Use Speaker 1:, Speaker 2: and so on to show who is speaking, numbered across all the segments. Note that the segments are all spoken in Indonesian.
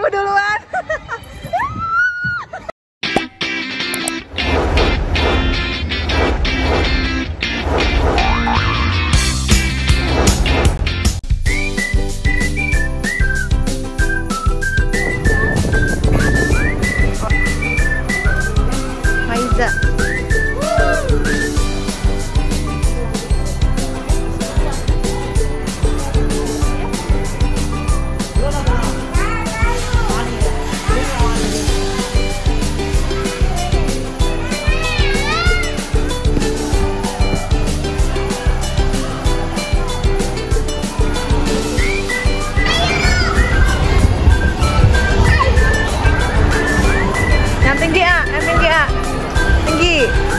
Speaker 1: ibu duluan. Maiza. Yang tinggi ah, yang tinggi ah, tinggi.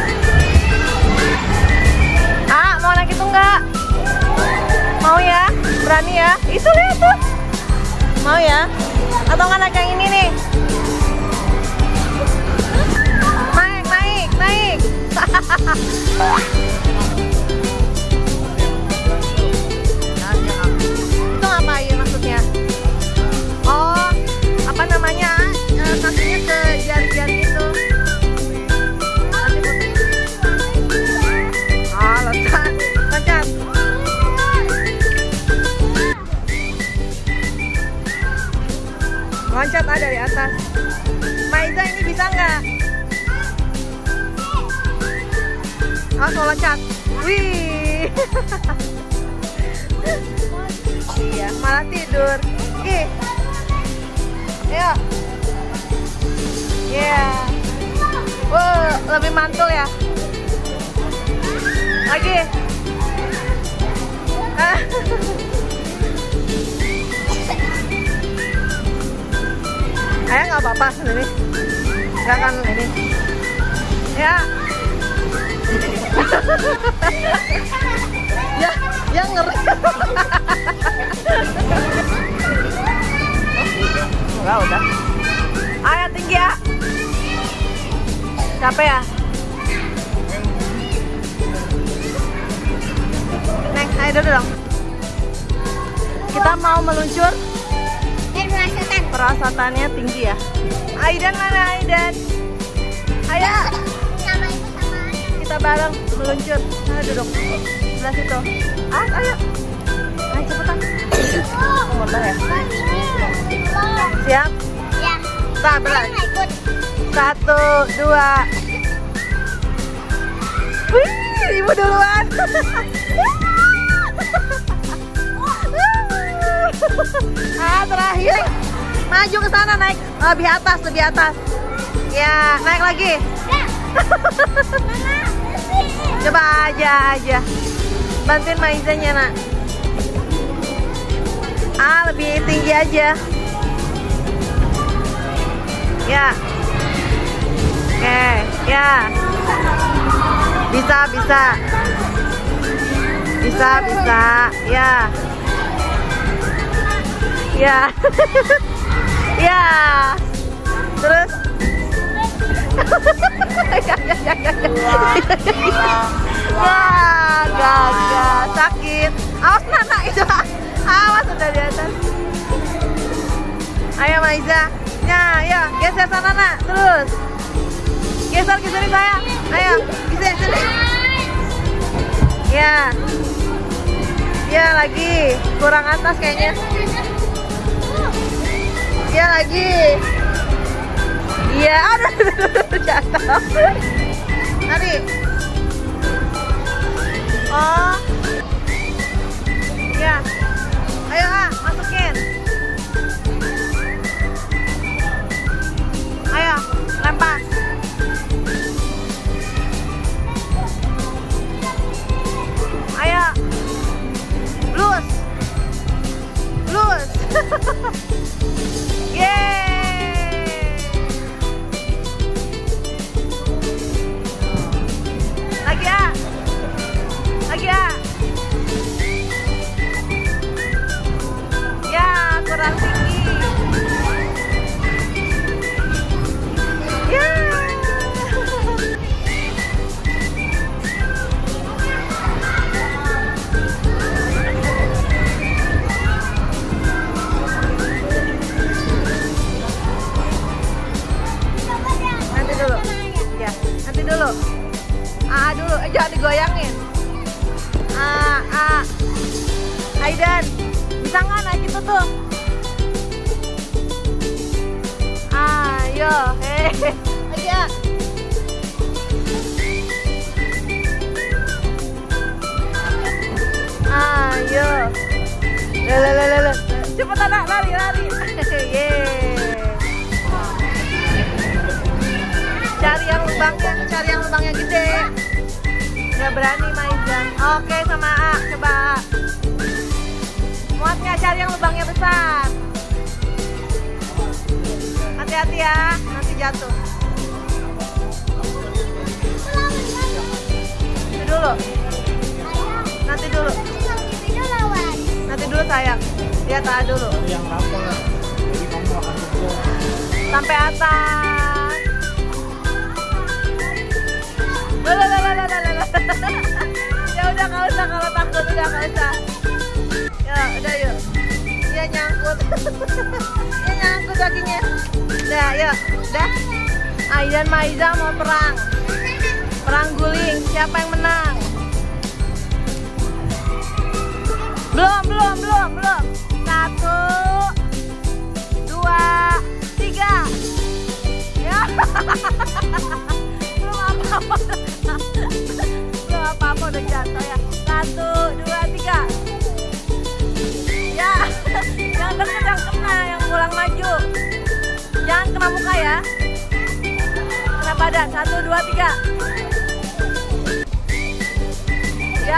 Speaker 1: Ah, mau naik itu enggak? Mau ya? Berani ya? Itu lihat tuh. Mau ya? Atau nggak naik yang ini nih? Naik, naik, naik. Itu ngapain maksudnya? Oh, apa namanya? Kakinya ke jari-jari itu. Ah, loncat, loncat. Loncat ah dari atas. Maiza ini bisa nggak? Oh, mau loncat. Wih. Iya, malah tidur. Ih. Ayo. Yeah. Wow, lebih mantul ya. Lagi. Ayah nggak apa-apa sendiri. Nggak kan ini. Ya. Ya ngeri. Enggak udah. Ayo tinggi ya. Capek ya? Next, ayo dulu dong. Kita mau meluncur. Perasaannya tinggi ya. Aidan mana Aidan? Ayo. Kita bareng meluncur. Ayo duduk. Sebelah situ. Ayo. Ayo cepetan. Bentar ya. Siap? Ya. Berat. 1, 2. Wih, ibu duluan. Terakhir. Maju ke sana, naik lebih atas, lebih atas. Ya, naik lagi. Coba aja. Bantuin Maizanya, nak. Lebih tinggi aja. Ya. Oke, ya. Bisa. Ya. Ya. Ya. Terus. Wah, gagal. Sakit. Awas Nana itu. Awas udah di atas. Ayo Maiza. Nah, ya, geser sana nak. Terus. Geserin saya. Ayo, geser sini. Ya. Ya lagi. Kurang atas kayaknya. Ya lagi. Iya, aduh, jatuh. Tadi. Oh. Ya. Ayo masukin. Ayo, lempar. Ayo. Lus. Yeay. Lagi ya. Ya, kurang tinggi. Ya. Bisa nggak naik itu tuh? Ayo, ayo. Ayo. Lele. Cepetan nak, lari. Yeay. Cari yang lubangnya gede. Gak berani Maizan. Oke, sama A, coba A. Muat nggak cari yang lubangnya besar? Hati-hati ya, nanti jatuh. Nanti dulu sayang. Lihat A dulu.
Speaker 2: Yang rapor, jadi kamu akan jebol.
Speaker 1: Sampai atas. Ya udah nggak usah kalau takut, udah nggak usah. Ya udah yuk. Dia nyangkut. Dia nyangkut kakinya. Udah yuk, udah. Aidan Maiza mau perang. Perang guling. Siapa yang menang? Belum. 1, 2, 3. Ya. Belum apa-apa udah jatuh ya. 1, 2, 3. Ya. Yang deket yang kena, yang pulang maju. Jangan kena muka ya. Kena badan. 1, 2, 3. Ya.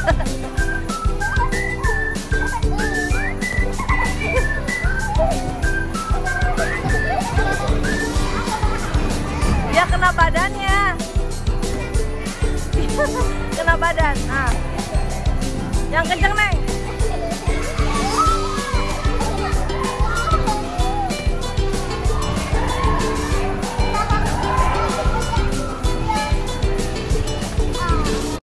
Speaker 1: Dia kena badannya. Kena badan. Nah. Yang kenceng, Neng.